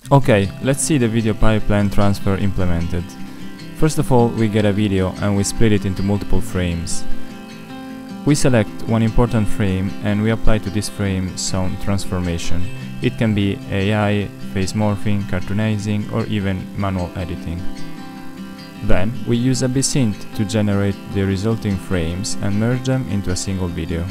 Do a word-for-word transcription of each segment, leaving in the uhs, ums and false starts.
Okay, let's see the video pipeline transfer implemented. First of all, we get a video and we split it into multiple frames. We select one important frame and we apply to this frame some transformation. It can be A I, face morphing, cartoonizing, or even manual editing. Then we use EbSynth to generate the resulting frames and merge them into a single video.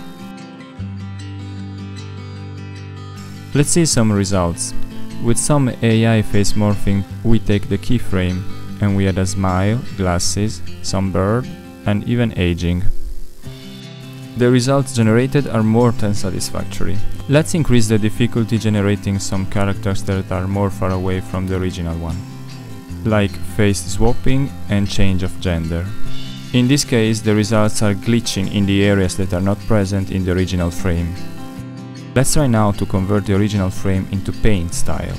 Let's see some results. With some A I face morphing, we take the keyframe and we add a smile, glasses, some bird, and even aging. The results generated are more than satisfactory. Let's increase the difficulty generating some characters that are more far away from the original one, like face swapping and change of gender. In this case, the results are glitching in the areas that are not present in the original frame. Let's try now to convert the original frame into paint style.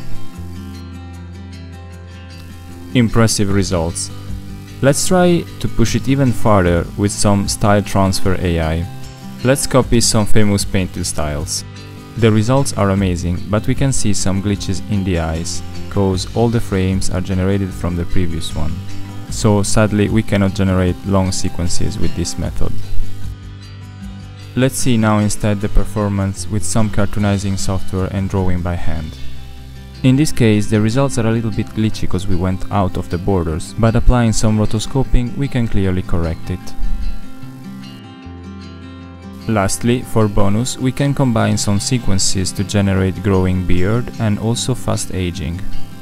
Impressive results. Let's try to push it even farther with some styletransfer A I. Let's copy some famous painted styles. The results are amazing, but we can see some glitches in the eyes, cause all the frames are generated from the previous one. So sadly we cannot generate long sequences with this method. Let's see now instead the performance with some cartoonizing software and drawing by hand. In this case the results are a little bit glitchy because we went out of the borders, but applying some rotoscoping we can clearly correct it. Lastly, for bonus, we can combine some sequences to generate growing beard and also fast aging.